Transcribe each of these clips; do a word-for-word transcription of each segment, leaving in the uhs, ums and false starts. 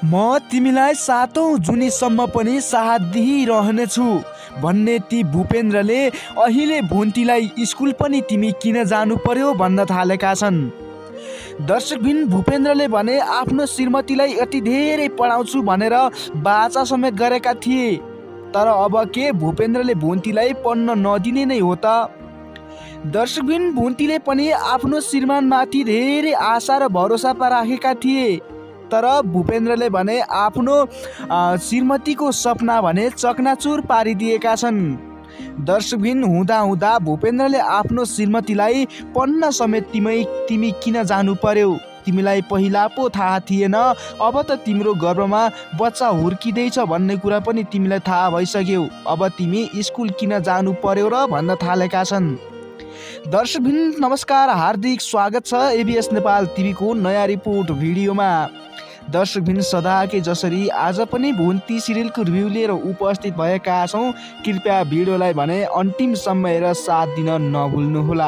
म तिमीलाई सातौं जुनीसम्म पनि साथ दिइरहनेछु भन्ने ती भूपेन्द्रले अहिले भुन्तीलाई स्कुल पनि तिमी किन जानु पर्यो भन्न थालेका छन्। दर्शकबिन भूपेन्द्रले भने आफ्नो श्रीमतीलाई यति धेरै पढाउँछु भनेर बाचा समेत गरेका थिए, तर अब के भूपेन्द्रले भुन्तीलाई पढ्न नदिने नै हो त? दर्शकबिन भुन्तीले पनि आफ्नो श्रीमानमाथि धेरै आशा र भरोसा राखेका थिए, तर भूपेन्द्रले भने आफ्नो श्रीमतीको सपना भने चकनाचुर पारिदिएका छन्। दर्शकबिन हुँदा हुँदा भूपेन्द्रले आफ्नो श्रीमतीलाई पढ्न समेत तिमी तिमी किन जानु पर्यो, तिमीलाई पहिला पो थाहा थिएन, अब त तिम्रो गर्भमा बच्चा हुर्किँदैछ भन्ने कुरा पनि तिमीलाई थाहा भइसक्यो, अब तिमी स्कुल किन जानु पर्यो र भन्न थालेका छन्। दर्शकबिन नमस्कार, हार्दिक स्वागत छ एबीएस नेपाल टिभीको नयाँ रिपोर्ट भिडियोमा। दर्शकबिन सदाकै जसरी आज पनि भुन्ती सिरियलको रिभ्यू लिएर उपस्थित भएका छौँ। कृपया भिडियोलाई भने अन्तिमसम्म हेरेर साथ दिन नभुल्नुहोला।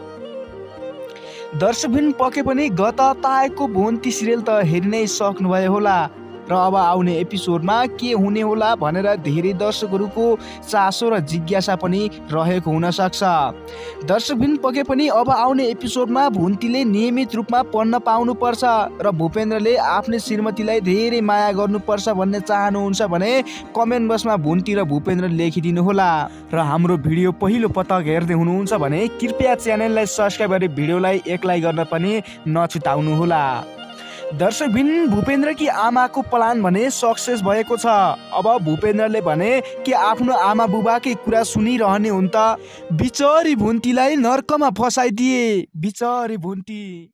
दर्शकबिन पक्कै पनि गत हप्ताको भुन्ती सिरियल त हेरि नै सक्नुभयो होला र अब आउने एपिसोडमा के हुने होला भनेर धेरै दर्शकहरूको चासो र जिज्ञासा पनि रहेको हुन सक्छ। दर्शकबिन पक्कै पनि अब आउने एपिसोडमा भुन्तीले नियमित रूपमा पढ्न पाउनुपर्छ र भूपेन्द्रले आफ्नो श्रीमतीलाई धेरै माया गर्नुपर्छ भन्ने चाहनुहुन्छ भने कमेन्ट बक्समा भुन्ती र भूपेन्द्र लेखिदिनु होला। र हाम्रो भिडियो पहिलो पटक हेर्दै हुनुहुन्छ भने कृपया च्यानललाई सब्स्क्राइब गरी भिडियोलाई एक लाइक गर्न पनि नछुटाउनु होला। दर्शकबिन भूपेन्द्रकी आमाको प्लान भने सक्सेस भएको छ। अब भूपेन्द्रले भने कि आफ्नो आमा बुबाकै कुरा सुनिरहने हुन् त? बिचरी भुन्तीलाई नर्कमा फसाइदिए, बिचरी भुन्ती।